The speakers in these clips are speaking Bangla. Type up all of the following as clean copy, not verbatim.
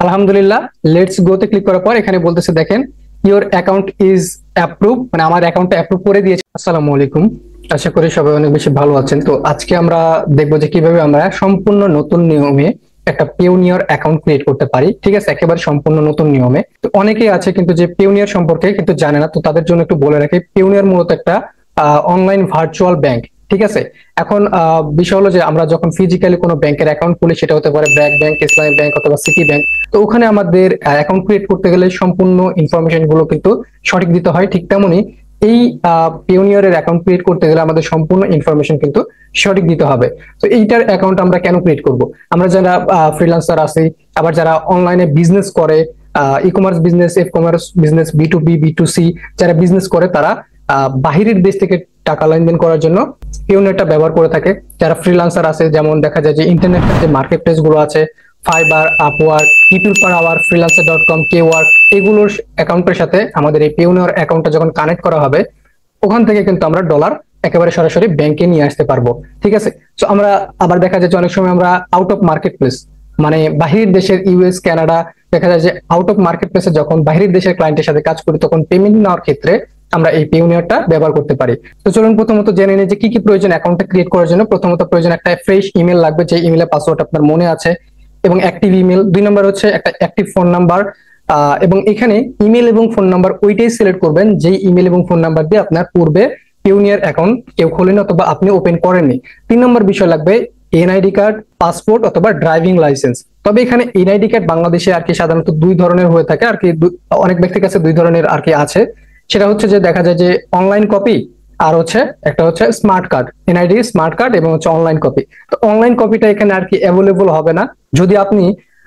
আলহামদুলিল্লাহ, লেটস গো তে ক্লিক করার পর এখানে বলতেছে দেখেন ইওর অ্যাকাউন্ট ইজ অ্যাপ্রুভ, মানে আমার অ্যাকাউন্টটা অ্যাপ্রুভ করে দিয়েছে। আসসালামু আলাইকুম, আশা করি সবাই অনেক বেশি ভালো আছেন। তো আজকে আমরা দেখবো যে কিভাবে আমরা সম্পূর্ণ নতুন নিয়মে একটা পিওনিয়ার অ্যাকাউন্ট ক্রিয়েট করতে পারি। ঠিক আছে, একেবারে সম্পূর্ণ নতুন নিয়মে। তো অনেকেই আছে কিন্তু যে পিওনিয়ার সম্পর্কে কিন্তু জানে না, তো তাদের জন্য একটু বলে রাখি, পিওনিয়ার মূলত একটা অনলাইন ভার্চুয়াল ব্যাংক। ঠিক আছে, এখন বিষয় হলো যে আমরা যখন ফিজিক্যালি কোনো ব্যাংকের অ্যাকাউন্ট খুলি, সেটা হতে পারে ব্র্যাক ব্যাংক, ইসলামী ব্যাংক অথবা সিটি ব্যাংক। তো ওখানে আমাদের অ্যাকাউন্ট ক্রিয়েট করতে গেলে সম্পূর্ণ ইনফরমেশন গুলো কিন্তু সঠিক দিতে হয়। ঠিক তেমনই এই পিওনিয়ারের অ্যাকাউন্ট ক্রিয়েট করতে গেলে আমাদের সম্পূর্ণ ইনফরমেশন কিন্তু সঠিক দিতে হবে। তো এইটার অ্যাকাউন্ট আমরা কেন ক্রিয়েট করব? আমরা যারা ফ্রিল্যান্সার আছি, আবার যারা অনলাইনে বিজনেস করে, e commerce business, F commerce business, B to C যারা বিজনেস করে, তারা বাহিরের দেশ থেকে টাকা লেনদেন করার জন্য পিওনিয়ারটা ব্যবহার করে থাকে। যারা ফ্রিল্যান্সার আছে, যেমন দেখা যায় যে ইন্টারনেটের যে মার্কেট প্লেস গুলো আছে, Fiverr, Upwork, people per hour, freelancer com, Kwork, এগুলোর অ্যাকাউন্টের সাথে আমাদের এই পিওনিয়ার অ্যাকাউন্টটা যখন কানেক্ট করা হবে, ওখান থেকে কিন্তু আমরা ডলার একেবারে সরাসরি ব্যাংকে নিয়ে আসতে পারবো। ঠিক আছে, তো আমরা আবার দেখা যায় যে অনেক সময় আমরা আউট অফ মার্কেট প্লেস, মানে বাহিরের দেশের ইউএস, কানাডা, দেখা যায় যে আউট অফ মার্কেট প্লেসে যখন বাহিরের দেশের ক্লায়েন্টের সাথে কাজ করি, তখন পেমেন্ট নেওয়ার ক্ষেত্রে আমরা এই পিওনিয়ারটা ব্যবহার করতে পারি। তো চলুন প্রথমত জেনে নিই যে কি কি প্রয়োজন অ্যাকাউন্টটা ক্রিয়েট করার জন্য। প্রথমত প্রয়োজন একটা ফ্রেশ ইমেল লাগবে, যে ইমেলের পাসওয়ার্ড আপনার মনে আছে, এবং অ্যাক্টিভ ইমেল। 2 নম্বর হচ্ছে একটা অ্যাক্টিভ ফোন নাম্বার, এবং এখানে ইমেল এবং ফোন নাম্বার ওইটাই সিলেক্ট করবেন যেই ইমেল এবং ফোন নাম্বার দিয়ে আপনার পূর্বে পিওনিয়ার অ্যাকাউন্ট কেউ খোলেন অথবা আপনি ওপেন করেননি। 3 নম্বর বিষয় লাগবে এনআইডি কার্ড, পাসপোর্ট অথবা ড্রাইভিং লাইসেন্স। তবে এখানে এনআইডি কার্ড বাংলাদেশে আর কি সাধারণত 2 ধরনের হয়ে থাকে আর কি, অনেক ব্যক্তির কাছে 2 ধরনের আর কি আছে। সেটা হচ্ছে যে দেখা যায় যে অনলাইন কপি, আর হচ্ছে একটা হচ্ছে smart card, NID smart card, এবং হচ্ছে অনলাইন কপি। তো অনলাইন কপিটা এখানে আর কি অ্যাভেলেবল হবে না। যদি আপনি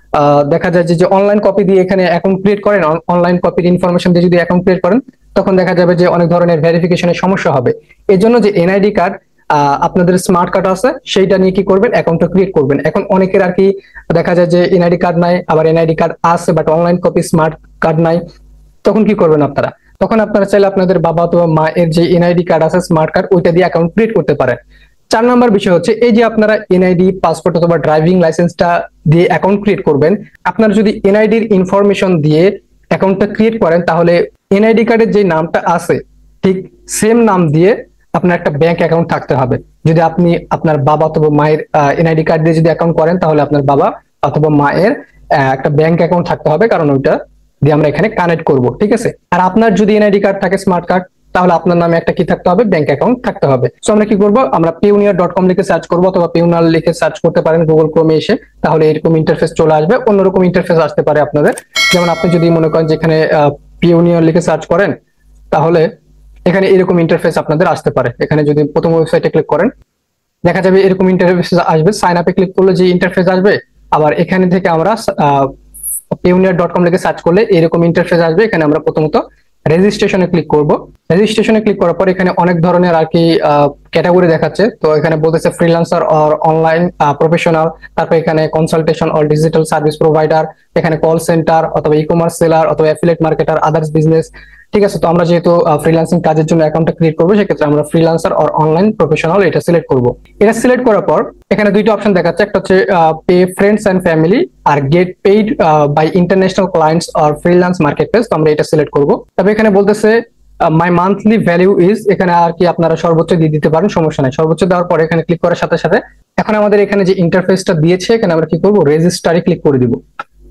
দেখা যায় যে অনলাইন কপি দিয়ে এখানে অ্যাকাউন্ট ক্রিয়েট করেন, অনলাইন কপির ইনফরমেশন দিয়ে যদি অ্যাকাউন্ট ক্রিয়েট করেন, তখন দেখা যাবে যে অনেক ধরনের ভেরিফিকেশনের সমস্যা হবে। এর জন্য যে এনআইডি কার্ড, আপনাদের স্মার্ট কার্ড আছে, সেইটা নিয়ে কি করবেন, অ্যাকাউন্টটা ক্রিয়েট করবেন। এখন অনেকের আর কি দেখা যায় যে এনআইডি কার্ড নাই, আবার এনআইডি কার্ড আছে but online copy smart card নাই। তখন কি করবেন আপনারা? তখন আপনারা চাইলে আপনাদের বাবা অথবা মা এর যে এনআইডি কার্ড আছে, স্মার্ট কার্ড, ওইটা দিয়ে অ্যাকাউন্ট ক্রিয়েট করতে পারেন। 4 নম্বর বিষয় হচ্ছে এই যে আপনারা এনআইডি, পাসপোর্ট অথবা ড্রাইভিং লাইসেন্সটা দিয়ে অ্যাকাউন্ট ক্রিয়েট করবেন, আপনারা যদি এনআইডির ইনফরমেশন দিয়ে অ্যাকাউন্টটা ক্রিয়েট করেন, তাহলে এনআইডি কার্ডের যে নামটা আছে ঠিক সেম নাম দিয়ে আপনার একটা ব্যাংক অ্যাকাউন্ট থাকতে হবে। যদি আপনি আপনার বাবা অথবা মায়ের এনআইডি কার্ড দিয়ে যদি অ্যাকাউন্ট করেন, তাহলে আপনার বাবা অথবা মায়ের একটা ব্যাংক অ্যাকাউন্ট থাকতে হবে, কারণ ওইটা দিয়ে আমরা এখানে কানেক্ট করব। ঠিক আছে, আর আপনার যদি এনআইডি কার্ড থাকে, স্মার্ট কার্ড, তাহলে আপনার নামে একটা কি থাকতে হবে, ব্যাংক অ্যাকাউন্ট থাকতে হবে। সো আমরা কি করব, আমরা payoneer.com লিখে সার্চ করব অথবা পেওনিয়ার লিখে সার্চ করতে পারেন গুগল ক্রোমে এসে, তাহলে এরকম ইন্টারফেস চলে আসবে। অন্যরকম ইন্টারফেস আসতে পারে আপনাদের, যেমন আপনি যদি মনে করেন যে এখানে পিওনিয়ার লিখে সার্চ করেন, তাহলে এখানে এরকম ইন্টারফেস আপনাদের আসতে পারে। এখানে যদি প্রথম ওয়েবসাইটে ক্লিক করেন, দেখা যাবে এরকম ইন্টারফেস আসবে। সাইন আপে ক্লিক করলে যে ইন্টারফেস আসবে, আবার এখানে থেকে আমরা payoneer.com লিখে সার্চ করলে এরকম ইন্টারফেস আসবে। এখানে আমরা প্রথমত রেজিস্ট্রেশনে ক্লিক করব। রেজিস্ট্রেশনে ক্লিক করার পর এখানে অনেক ধরনের আর কি ক্যাটাগরি দেখাচ্ছে। তো এখানে বলতেছে ফ্রিল্যান্সার অর অনলাইন প্রফেশনাল, তারপর এখানে consultation or digital service provider, এখানে কল সেন্টার অথবা ই কমার্স সেলার অথবা অ্যাফিলিয়েট মার্কেটার, আদার্স বিজনেস। ঠিক আছে, তো আমরা যেহেতু ফ্রিল্যান্সিং কাজের জন্য অ্যাকাউন্টটা ক্রিয়েট করবো, সেক্ষেত্রে আমরা ফ্রিল্যান্সার অর অনলাইন প্রফেশনাল এটা সিলেক্ট করব। এটা সিলেক্ট করার পর এখানে 2টা অপশন দেখাচ্ছে, একটা হচ্ছে পে ফ্রেন্ডস এন্ড ফ্যামিলি, আর get paid by international clients or freelance market place. তো আমরা এটা সিলেক্ট করব। তবে এখানে বলতেছে মাই মান্থলি ভ্যালু ইজ, এখানে আর কি আপনারা সর্বোচ্চ দিয়ে দিতে পারেন, সমস্যা নাই। সর্বোচ্চ দেওয়ার পরে এখানে ক্লিক করার সাথে সাথে এখন আমাদের এখানে যে ইন্টারফেসটা দিয়েছে, এখানে আমরা কি করব, রেজিস্টারে ক্লিক করে দিব।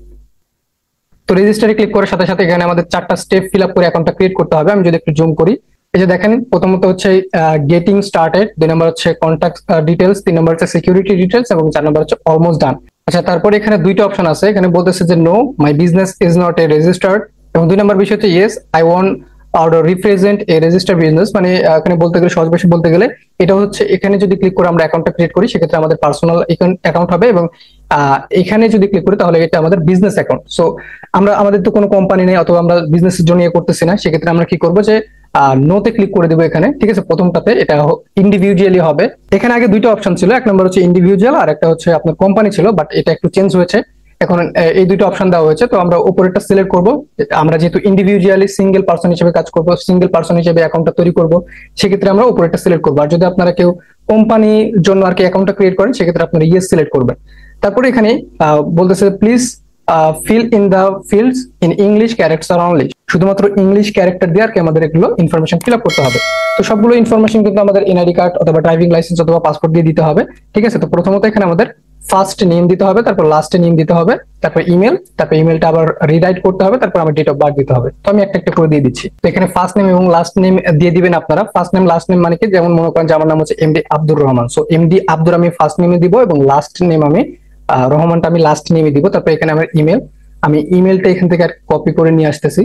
তো রেজিস্টারে ক্লিক করার সাথে সাথে এখানে আমাদের 4টা স্টেপ ফিল আপ করে অ্যাকাউন্টটা ক্রিয়েট করতে হবে। আমি যদি একটু জুম করি, এই যে দেখেন, প্রথমত হচ্ছে গেটিং স্টার্টেড, 2 নম্বর হচ্ছে কন্ট্যাক্ট ডিটেলস, 3 নম্বর হচ্ছে সিকিউরিটি ডিটেলস, এবং 4 নম্বর হচ্ছে অলমোস্ট ডান। আচ্ছা, তারপরে এখানে 2টা অপশন আছে। এখানে বলতেছে যে no my business is not a registered, এবং 2 নম্বর বিষয় হচ্ছে ইয়েস আই ওয়ান্ট আর রিপ্রেজেন্ট এ রেজিস্টার্ড বিজনেস। মানে এখানে বলতে গেলে, সহজ ভাষায় বলতে গেলে, এটা হচ্ছে এখানে যদি ক্লিক করে আমরা অ্যাকাউন্টটা ক্রিয়েট করি, সেক্ষেত্রে আমাদের পার্সোনাল অ্যাকাউন্ট হবে, এবং এখানে যদি ক্লিক করি তাহলে এটা আমাদের বিজনেস অ্যাকাউন্ট। সো আমাদের তো কোনো কোম্পানি নেই অথবা আমরা বিজনেসের জন্য করতেছি না, সেক্ষেত্রে আমরা কি করবো যে নোতে ক্লিক করে দেবো এখানে। ঠিক আছে, প্রথমটাতে এটা ইন্ডিভিজুয়ালি হবে। এখানে আগে 2টা অপশন ছিল, এক নম্বর হচ্ছে ইন্ডিভিজুয়াল, আর একটা হচ্ছে আপনার কোম্পানি ছিল, বাট এটা একটু চেঞ্জ হয়েছে। এখন এই 2টা অপশন দেওয়া হয়েছে। তো আমরা উপরেরটা সিলেক্ট করব। আমরা যেহেতু ইন্ডিভিজুয়ালি সিঙ্গেল পার্সন হিসেবে কাজ করব, সিঙ্গেল পার্সন হিসেবে অ্যাকাউন্টটা তৈরি করব, সেক্ষেত্রে আমরা উপরেরটা সিলেক্ট করবো। আর যদি আপনারা কেউ কোম্পানির জন্য আর কি অ্যাকাউন্টটা ক্রিয়েট করেন, সেক্ষেত্রে আপনারা ইয়েস সিলেক্ট করবেন। তারপরে এখানে বলতেছে please fill in the fields in English character only, শুধুমাত্র ইংলিশ ক্যারেক্টার দিয়ে আর কি আমাদের এগুলো ইনফরমেশন ফিল আপ করতে হবে। তো সবগুলো ইনফরমেশন কিন্তু আমাদের এনআইডি কার্ড অথবা ড্রাইভিং লাইসেন্স অথবা পাসপোর্ট দিয়ে দিতে হবে। ঠিক আছে, তো প্রথমত এখানে আমাদের ফার্স্ট নেম দিতে হবে, তারপর লাস্ট নেম দিতে হবে, তারপর ইমেল, তারপর ইমেলটা আবার রিরাইট করতে হবে, তারপর আমার ডেট অফ বার্থ দিতে হবে। তো আমি একটা একটা করে দিয়ে দিচ্ছি। তো এখানে ফার্স্ট নেম এবং লাস্ট নেম দিয়ে দিবেন আপনারা। ফার্স্ট নেম লাস্ট নেম মানে কি, যেমন মনে করেন যে আমার নাম হচ্ছে MD Abdur Rahman, so MD Abdur আমি ফার্স্ট নেমে দিব এবং লাস্ট নেম আমি রহমানটা আমি লাস্ট নেমে দিব। তারপর এখানে আমার ইমেল, আমি ইমেলটা এখান থেকে কপি করে নিয়ে আসতেছি।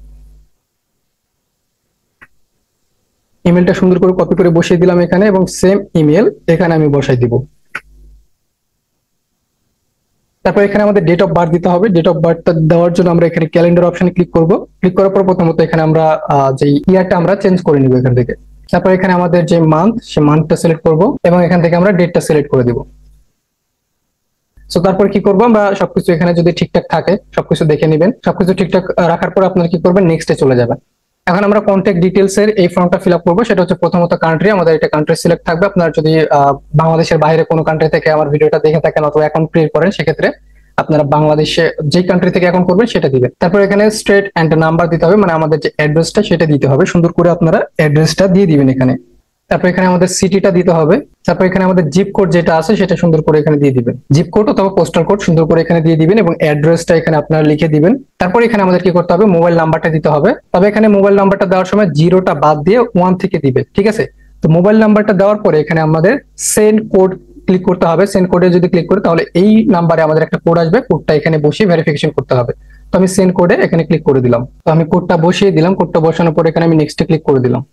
ইমেলটা সুন্দর করে কপি করে বসিয়ে দিলাম এখানে এবং সেম ইমেল এখানে আমি বসাই দিব। তারপর এখানে আমাদের ডেট অফ বার্থ দিতে হবে। ডেট অফ বার্থ দেওয়ার জন্য আমরা এখানে ক্যালেন্ডার অপশনে ক্লিক করব। ক্লিক করার পর প্রথমত এখানে আমরা যে ইয়ারটা আমরা চেঞ্জ করে নিব এখান থেকে। তারপর এখানে আমাদের যে মান্থ, সে মান্থটা সিলেক্ট করব এবং এখান থেকে আমরা ডেটটা সিলেক্ট করে দিব। সো তারপর কি করব, আমরা সবকিছু এখানে যদি ঠিকঠাক থাকে সবকিছু দেখে নেবেন। সবকিছু ঠিকঠাক রাখার পর আপনারা কি করবেন, নেক্সটে চলে যাবেন। এখন আমরা কন্ট্যাক্ট ডিটেইলস এর এই ফর্মটা ফিল আপ করবো। সেটা হচ্ছে প্রথমত কান্ট্রি, আমাদের এটা কান্ট্রি সিলেক্ট থাকবে। আপনারা যদি বাংলাদেশের বাইরে কোনো কান্ট্রি থেকে আমার ভিডিওটা দেখে থাকেন অথবা অ্যাকাউন্ট ক্রিয়েট করেন, সেক্ষেত্রে আপনারা বাংলাদেশে যে কান্ট্রি থেকে অ্যাকাউন্ট করবেন সেটা দিবেন। তারপর এখানে স্ট্রেট এন্ড নাম্বার দিতে হবে, মানে আমাদের যে অ্যাড্রেসটা সেটা দিতে হবে। সুন্দর করে আপনারা অ্যাড্রেসটা দিয়ে দিবেন এখানে। তারপর এখানে আমাদের সিটিটা দিতে হবে। তারপর এখানে আমাদের জিপ কোড যেটা আছে সেটা সুন্দর করে এখানে দিয়ে দিবেন। জিপ কোড অথবা পোস্টাল কোড সুন্দর করে এখানে দিয়ে দিবেন এবং অ্যাড্রেসটা এখানে আপনারা লিখে দিবেন। তারপর এখানে আমাদের কি করতে হবে, মোবাইল নাম্বারটা দিতে হবে। তবে এখানে মোবাইল নাম্বারটা দেওয়ার সময় জিরোটা বাদ দিয়ে 1 থেকে দিবে। ঠিক আছে, তো মোবাইল নাম্বারটা দেওয়ার পরে এখানে আমাদের সেন্ড কোড ক্লিক করতে হবে। সেন্ড কোডে যদি ক্লিক করি তাহলে এই নাম্বারে আমাদের একটা কোড আসবে, কোডটা এখানে বসিয়ে ভেরিফিকেশন করতে হবে। তো আমি সেন্ড কোডে এখানে ক্লিক করে দিলাম। তো আমি কোডটা বসিয়ে দিলাম। কোডটা বসানোর পর এখানে আমি নেক্সটে ক্লিক করে দিলাম।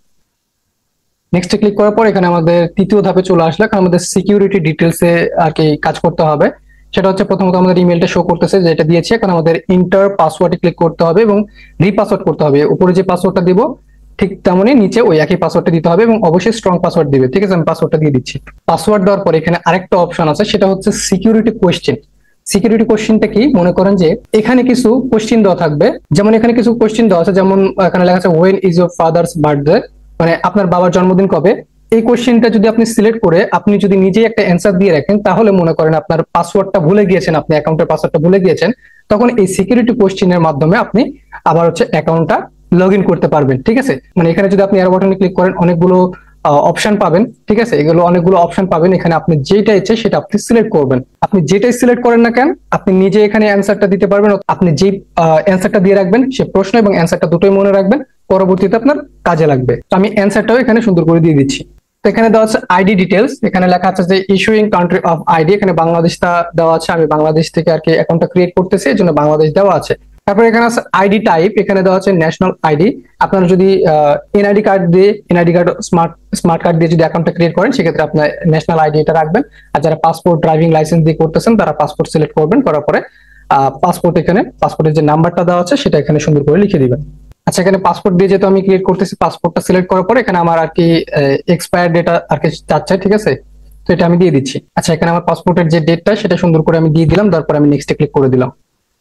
নেক্সটে ক্লিক করার পর এখানে আমাদের তৃতীয় ধাপে চলে আসলে এখন আমাদের সিকিউরিটি ডিটেলসে আর কি কাজ করতে হবে। সেটা হচ্ছে প্রথমত আমাদের ইমেলটা শো করতেছে যেটা দিয়েছে, এখন আমাদের ইন্টার পাসওয়ার্ডে ক্লিক করতে হবে এবং রিপাসওয়ার্ড করতে হবে। উপরে যে পাসওয়ার্ডটা দিব ঠিক তেমনই নিচে ওই একই পাসওয়ার্ডটা দিতে হবে এবং অবশ্যই স্ট্রং পাসওয়ার্ড দিবে। ঠিক আছে, আমি পাসওয়ার্ডটা দিয়ে দিচ্ছি। পাসওয়ার্ড দেওয়ার পর এখানে আরেকটা অপশন আছে, সেটা হচ্ছে সিকিউরিটি কোয়েশ্চেন। সিকিউরিটি কোশ্চেনটা কি, মনে করেন যে এখানে কিছু কোশ্চেন দেওয়া থাকবে। যেমন এখানে কিছু কোশ্চেন দেওয়া আছে, যেমন এখানে লেখা আছে when is your father's birthday, মানে আপনার বাবার জন্মদিন কবে। এই কোশ্চেনটা যদি আপনি সিলেক্ট করে আপনি যদি নিজেই একটা অ্যান্সার দিয়ে রাখেন, তাহলে মনে করেন আপনার পাসওয়ার্ডটা ভুলে গিয়েছেন, আপনি অ্যাকাউন্টের পাসওয়ার্ডটা ভুলে গিয়েছেন, তখন এই সিকিউরিটি কোশ্চেনের মাধ্যমে আপনি আবার হচ্ছে অ্যাকাউন্টটা লগ ইন করতে পারবেন। ঠিক আছে, মানে এখানে যদি আপনি এরো বাটনে ক্লিক করেন অনেকগুলো অপশন পাবেন। ঠিক আছে, এগুলো অনেকগুলো অপশন পাবেন। এখানে আপনি যেটা ইচ্ছে সেটা আপনি সিলেক্ট করবেন। আপনি যেটাই সিলেক্ট করেন না কেন, আপনি নিজে এখানে অ্যান্সারটা দিতে পারবেন। আপনি যে অ্যান্সারটা দিয়ে রাখবেন সে প্রশ্ন এবং অ্যান্সারটা দুটোই মনে রাখবেন, পরবর্তীতে আপনার কাজে লাগবে। তো আমি অ্যান্সারটাও এখানে সুন্দর করে দিয়ে দিচ্ছি। তো এখানে দেওয়া আছে আইডি ডিটেলস। এখানে লেখা আছে যে ইস্যুইং কান্ট্রি অফ আইডি, এখানে বাংলাদেশটা দেওয়া আছে। আমি বাংলাদেশ থেকে আর কি অ্যাকাউন্টটা ক্রিয়েট করতেছি, এই জন্য বাংলাদেশ দেওয়া আছে। তারপর এখানে আছে আইডি টাইপ, এখানে দেওয়া আছে ন্যাশনাল আইডি। আপনারা যদি এনআইডি কার্ড দিয়ে, এনআইডি কার্ড স্মার্ট কার্ড দিয়ে যদি অ্যাকাউন্টটা ক্রিয়েট করেন, সেক্ষেত্রে আপনার ন্যাশনাল আইডি এটা রাখবেন। আর যারা পাসপোর্ট ড্রাইভিং লাইসেন্স দিয়ে করতেছেন তারা পাসপোর্ট সিলেক্ট করবেন। করার পরে পাসপোর্ট, এখানে পাসপোর্টের যে নাম্বারটা দেওয়া আছে সেটা এখানে সুন্দর করে লিখে দিবেন। আচ্ছা, এখানে পাসপোর্ট দিয়ে যেহেতু আমি ক্রিয়েট করতেছি, পাসপোর্টটা সিলেক্ট করার পরে এখানে আমার আর কি এক্সপায়ার ডেট আর কি চাচ্ছে। ঠিক আছে, তো এটা আমি দিয়ে দিচ্ছি। আচ্ছা, এখানে আমার পাসপোর্টের যে ডেটটা সেটা সুন্দর করে আমি দিয়ে দিলাম। তারপর আমি নেক্সটে ক্লিক করে দিলাম।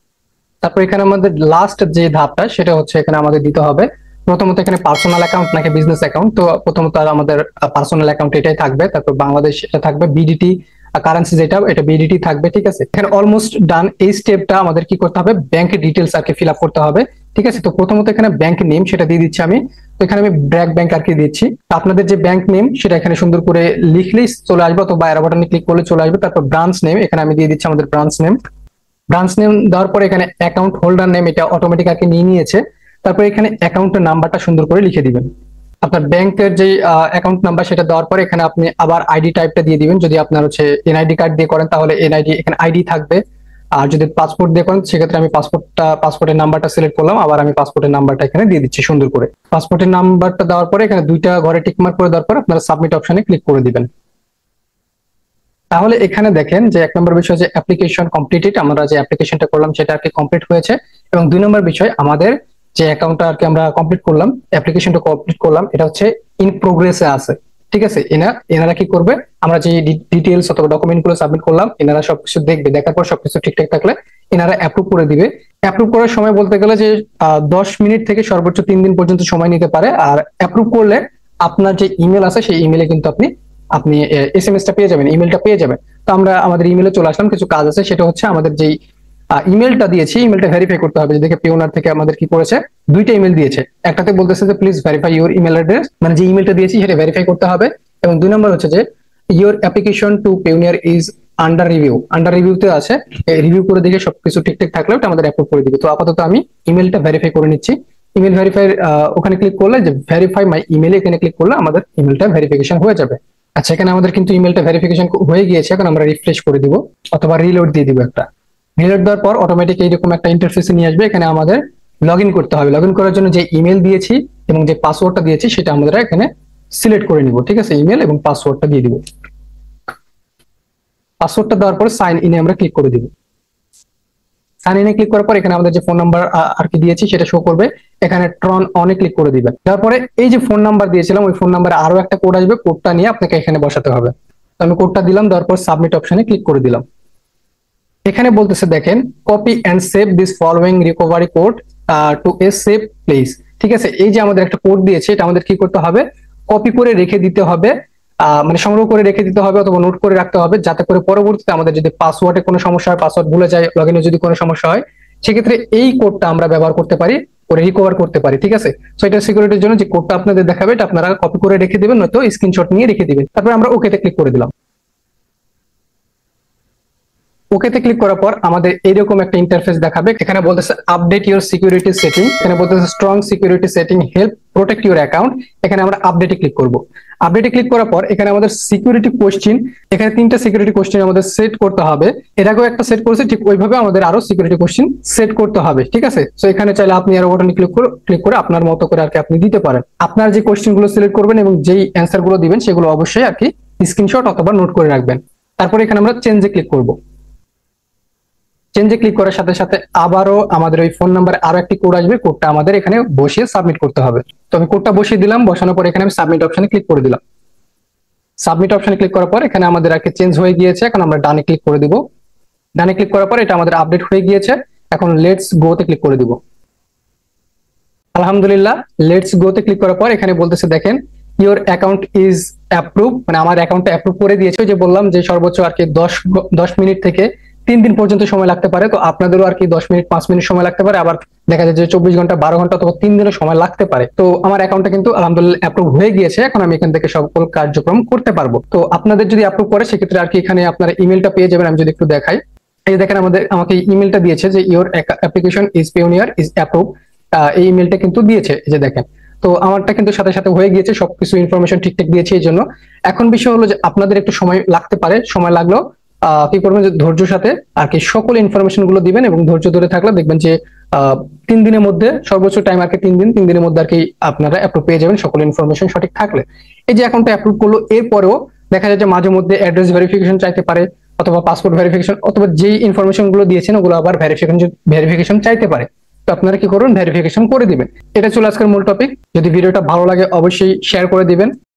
তারপর এখানে আমাদের লাস্ট যে ধাপটা সেটা হচ্ছে এখানে আমাদের দিতে হবে প্রথমত এখানে পার্সোনাল অ্যাকাউন্ট নাকি বিজনেস অ্যাকাউন্ট। তো প্রথমত আমাদের পার্সোনাল অ্যাকাউন্ট এটাই থাকবে। তারপর বাংলাদেশ এটা থাকবে, বিডিটি কারেন্সি যেটা এটা বিডিটি থাকবে। ঠিক আছে, এখানে অলমোস্ট ডান। এই স্টেপটা আমাদের কি করতে হবে, ব্যাংক ডিটেলস আর কি ফিল আপ করতে হবে। ঠিক আছে, তো প্রথমত এখানে ব্যাংক নেম সেটা দিয়ে দিচ্ছি আমি। তো এখানে আমি ব্র্যাক ব্যাংক আর কি দিচ্ছি। আপনাদের যে ব্যাংক নেম সেটা এখানে সুন্দর করে লিখলেই চলে আসবে, অথবা এরো বাটনে ক্লিক করলে চলে আসবে। তারপর ব্রাঞ্চ নেম এখানে আমি দিয়ে দিচ্ছি আমাদের ব্রাঞ্চ নেম। ব্রাঞ্চ নেম দেওয়ার পরে এখানে অ্যাকাউন্ট হোল্ডার নেম এটা অটোমেটিক আর কি নিয়ে নিয়েছে। তারপরে এখানে অ্যাকাউন্টের নাম্বারটা সুন্দর করে লিখে দিবেন। আপনার ব্যাংকের যে অ্যাকাউন্ট নাম্বার সেটা দেওয়ার পরে এখানে আপনি আবার আইডি টাইপটা দিয়ে দিবেন। যদি আপনার হচ্ছে এনআইডি কার্ড দিয়ে করেন তাহলে এনআইডি এখানে আইডি থাকবে। আর যদি পাসপোর্ট দিয়ে করেন সেক্ষেত্রে আমি পাসপোর্টের নাম্বারটা সিলেক্ট করলাম। আবার আমি পাসপোর্টের নাম্বারটা এখানে দিয়ে দিচ্ছি সুন্দর করে। পাসপোর্টের নাম্বারটা দেওয়ার পরে এখানে দুইটা ঘরে টিকমার্ক করে দেওয়ার পরে আপনারা সাবমিট অপশনে ক্লিক করে দিবেন। তাহলে এখানে দেখেন যে 1 নম্বর বিষয় যে অ্যাপ্লিকেশন কমপ্লিটেড, আমরা যে অ্যাপ্লিকেশনটা করলাম সেটা আর কি কমপ্লিট হয়েছে। এবং 2 নম্বর বিষয় আমাদের যে অ্যাকাউন্টটা আর কি আমরা কমপ্লিট করলাম, অ্যাপ্লিকেশনটা কমপ্লিট করলাম, এটা হচ্ছে ইন প্রোগ্রেসে আছে। ঠিক আছে, এনারা কি করবে, আমরা যে ডিটেইলস অথবা ডকুমেন্ট গুলো সাবমিট করলাম এনারা সবকিছু দেখবে। দেখার পর সবকিছু ঠিকঠাক থাকলে এনারা অ্যাপ্রুভ করে দিবে। অ্যাপ্রুভ করার সময় বলতে গেলে যে 10 মিনিট থেকে সর্বোচ্চ 3 দিন পর্যন্ত সময় নিতে পারে। আর অ্যাপ্রুভ করলে আপনার যে ইমেল আছে সেই ইমেলে কিন্তু আপনি এসএমএস টা পেয়ে যাবেন, ইমেলটা পেয়ে যাবেন। তো আমরা আমাদের ইমেলে চলে আসলাম। কিছু কাজ আছে, সেটা হচ্ছে আমাদের যেই ইমেলটা দিয়েছি, ইমেলটা ভেরিফাই করতে হবে। যে দেখে পেওনার থেকে আমাদের কি করেছে, দুইটা ইমেল দিয়েছে। একটাতে বলতেছে যে please verify your email address, মানে যে ইমেলটা দিয়েছি সেটা ভেরিফাই করতে হবে। এবং 2 নম্বর হচ্ছে যে your application to Payoneer is under review, under রিভিউতে আছে, রিভিউ করে দেখে সবকিছু ঠিকঠাক থাকলে ওটা আমাদের অ্যাপ্রুভ করে দিবে। তো আপাতত আমি ইমেলটা ভেরিফাই করে নিচ্ছি। ইমেল ভেরিফাই ওখানে ক্লিক করলে যে ভেরিফাই মাই ইমেল, এখানে ক্লিক করলে আমাদের ইমেলটা ভেরিফিকেশন হয়ে যাবে। আচ্ছা, এখানে আমাদের কিন্তু ইমেলটা ভেরিফিকেশন হয়ে গিয়েছে। এখন আমরা রিফ্রেশ করে দিব অথবা রিলোড দিয়ে দিব। একটা রিলোড দেওয়ার পর অটোমেটিক এইরকম একটা ইন্টারফেসে নিয়ে আসবে। এখানে আমাদের লগ ইন করতে হবে। লগ ইন করার জন্য যে ইমেল দিয়েছি এবং যে পাসওয়ার্ডটা দিয়েছি সেটা আমরা এখানে সিলেক্ট করে নিব। ঠিক আছে, ইমেল এবং পাসওয়ার্ডটা দিয়ে দিব। পাসওয়ার্ডটা দেওয়ার পর সাইন ইনে আমরা ক্লিক করে দিব। সাইন ইনে ক্লিক করার পর এখানে আমাদের যে ফোন নাম্বার আর কি দিয়েছি সেটা শো করবে। এখানে ট্রন অনে ক্লিক করে দিবেন। তারপরে এই যে ফোন নাম্বার দিয়েছিলাম ওই ফোন নাম্বারে আরো একটা কোড আসবে, কোডটা নিয়ে আপনাকে এখানে বসাতে হবে। তো আমি কোডটা দিলাম, দেওয়ার পর সাবমিট অপশনে ক্লিক করে দিলাম। এখানে বলতেছে দেখেন copy and save this following recovery code to a save place. ঠিক আছে, এই যে আমাদের একটা কোড দিয়েছে এটা আমাদের কি করতে হবে, কপি করে রেখে দিতে হবে, মানে সংগ্রহ করে রেখে দিতে হবে অথবা নোট করে রাখতে হবে, যাতে করে পরবর্তীতে আমাদের যদি পাসওয়ার্ডে কোনো সমস্যা হয়, পাসওয়ার্ড ভুলে যায়, লগইনে যদি কোনো সমস্যা হয়, সেক্ষেত্রে এই কোডটা আমরা ব্যবহার করতে পারি, করে রিকভার করতে পারি। ঠিক আছে, সো এটা সিকিউরিটির জন্য যে কোডটা আপনাদের দেখাবে এটা আপনারা কপি করে রেখে দিবেন, নয়তো স্ক্রিনশট নিয়ে রেখে দিবেন। তারপর আমরা ওকেতে ক্লিক করে দিলাম। ওকেতে ক্লিক করার পর আমাদের এরকম একটা ইন্টারফেস দেখাবে। এখানে বলতেছে আপডেট ইউর সিকিউরিটি সেটিং, এখানে বলতেছে strong security setting help protect your account. এখানে আমরা আপডেটে ক্লিক করব। আপডেটে ক্লিক করার পর এখানে আমাদের সিকিউরিটি কোশ্চেন, এখানে 3টা সিকিউরিটি কোশ্চেন আমাদের সেট করতে হবে। এর আগেও একটা সেট করেছি, ঠিক ওইভাবে আমাদের আরো সিকিউরিটি কোশ্চেন সেট করতে হবে। ঠিক আছে, সো এখানে চাইলে আপনি আরো বাটনে ক্লিক করে আপনার মতো করে আর কি আপনি দিতে পারেন। আপনার যে কোশ্চেন গুলো সিলেক্ট করবেন এবং যেই অ্যান্সার গুলো দিবেন সেগুলো অবশ্যই আর কি স্ক্রিনশট অথবা নোট করে রাখবেন। তারপরে এখানে আমরা চেঞ্জে ক্লিক করব। চেঞ্জে ক্লিক করার সাথে সাথে আবারও আমাদের ওই ফোন নাম্বারে আরো একটি কোড আসবে, কোডটা আমাদের এখানে বসিয়ে সাবমিট করতে হবে। তো আমি কোডটা বসিয়ে দিলাম, বসানোর পর এখানে আমি সাবমিট অপশনে ক্লিক করে দিলাম। সাবমিট অপশনে ক্লিক করার পর এখানে আমাদের আর কি চেঞ্জ হয়ে গিয়েছে। এখন আমরা ডানে ক্লিক করে দিব। ডানে ক্লিক করার পর এটা আমাদের আপডেট হয়ে গিয়েছে। এখন লেটস গো তে ক্লিক করে দিব। আলহামদুলিল্লাহ, লেটস গো তে ক্লিক করার পর এখানে বলতেছে দেখেন ইওর অ্যাকাউন্ট ইজ অ্যাপ্রুভ, মানে আমার অ্যাকাউন্টটা অ্যাপ্রুভ করে দিয়েছে। যে বললাম যে সর্বোচ্চ আর কি 10 মিনিট থেকে 3 দিন পর্যন্ত সময় লাগতে পারে। তো আপনাদেরও আর কি 10 মিনিট 5 মিনিট সময় লাগতে পারে, আবার দেখা যায় যে 24 ঘন্টা 12 ঘন্টা অথবা 3 দিনের সময় লাগতে পারে। তো আমার অ্যাকাউন্টটা কিন্তু আলহামদুলিল্লাহ অ্যাপ্রুভ হয়ে গিয়েছে। এখন আমি এখান থেকে সকল কার্যক্রম করতে পারবো। তো আপনাদের যদি অ্যাপ্রুভ করে সেক্ষেত্রে আর কি এখানে আপনারা ইমেলটা পেয়ে যাবেন। আমি যদি একটু দেখাই, এই দেখেন আমাকে ইমেলটা দিয়েছে যে your application is Payoneer is approve. এই ইমেলটা কিন্তু দিয়েছে, এই যে দেখেন। তো আমারটা কিন্তু সাথে সাথে হয়ে গিয়েছে, সবকিছু ইনফরমেশন ঠিকঠাক দিয়েছে। এই জন্য এখন বিষয় হলো যে আপনাদের একটু সময় লাগতে পারে। সময় লাগলেও কি করবেন, যে ধৈর্যের সাথে আর কি সকল ইনফরমেশন গুলো দিবেন এবং ধৈর্য ধরে থাকলে দেখবেন যে 3 দিনের মধ্যে, সর্বোচ্চ টাইম আর কি 3 দিনের মধ্যে আর কি আপনারা অ্যাপ্রুভ পেয়ে যাবেন সকল ইনফরমেশন সঠিক থাকলে। এই যে অ্যাকাউন্টটা অ্যাপ্রুভ করলো, এরপরেও দেখা যায় যে মাঝে মধ্যে অ্যাড্রেস ভেরিফিকেশন চাইতে পারে অথবা পাসপোর্ট ভেরিফিকেশন অথবা যেই ইনফরমেশন গুলো দিয়েছেন ওগুলো আবার ভেরিফিকেশন চাইতে পারে। তো আপনারা কি করুন, ভেরিফিকেশন করে দিবেন। এটা ছিল আজকের মূল টপিক। যদি ভিডিওটা ভালো লাগে অবশ্যই শেয়ার করে দিবেন।